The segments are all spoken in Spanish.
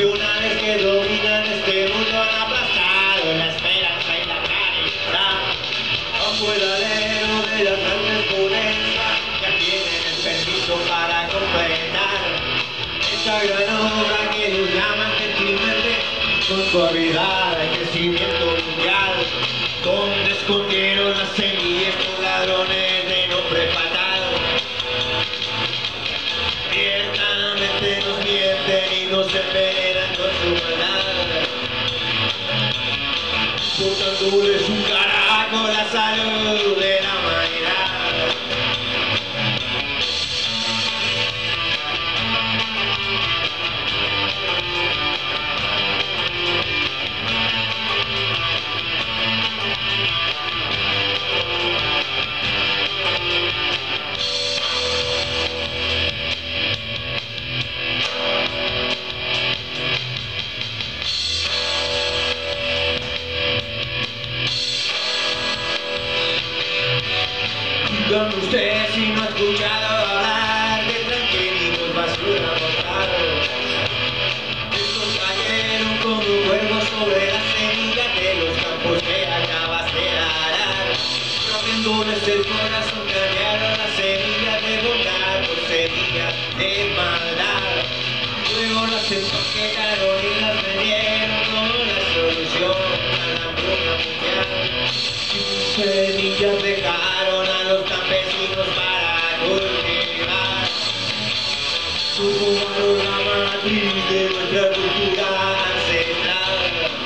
una vez que dominan este mundo han aplastado la esperanza y la caridad. Bajo el alero de las grandes pobrezas ya tienen el permiso para completar esta gran obra que nos llaman gentilmente con suavidad el crecimiento mundial, donde escondieron las semillas los ladrones de nombre fatal. Ciertamente nos mienten y nos envenenan con su maldad, botándoles un carajo la salud de la humanidad. Díganme usted si no ha escuchado hablar de transgénicos basura mortal. Estos cayeron como cuervos sobre las semillas de los campos que acabas de arar. Rompiéndoles el corazón cambiaron las semillas de bondad por semillas de maldad. Luego las empaquetaron y las vendieron como la solución a la hambruna mundial. Sus semillas dejaron a los campesinos para cultivar. Tomaron la matriz de nuestra cultura ancestral.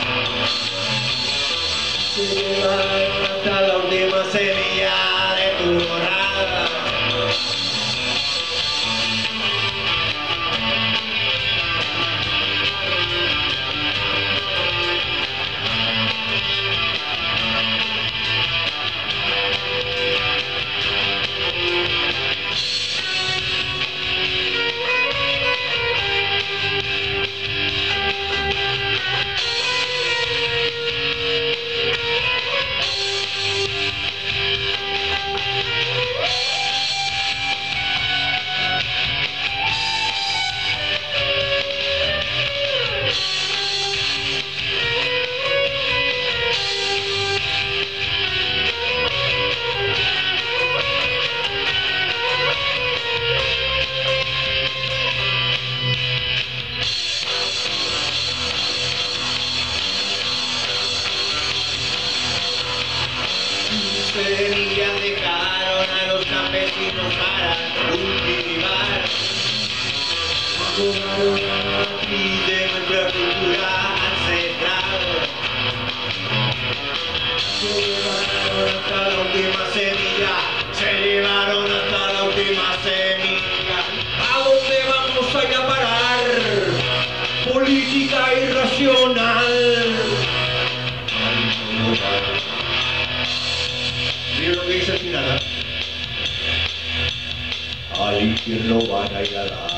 Se llevaron hasta la última semilla de tu morada. Semillas dejaron a los campesinos para cultivar. Tomaron la matriz de nuestra cultura ancestral. Se llevaron hasta la última semilla. Se llevaron hasta la última semilla. ¿A dónde vamos a ir a parar? Política irracional. Mira lo que dice al final, al infierno van a ir a dar.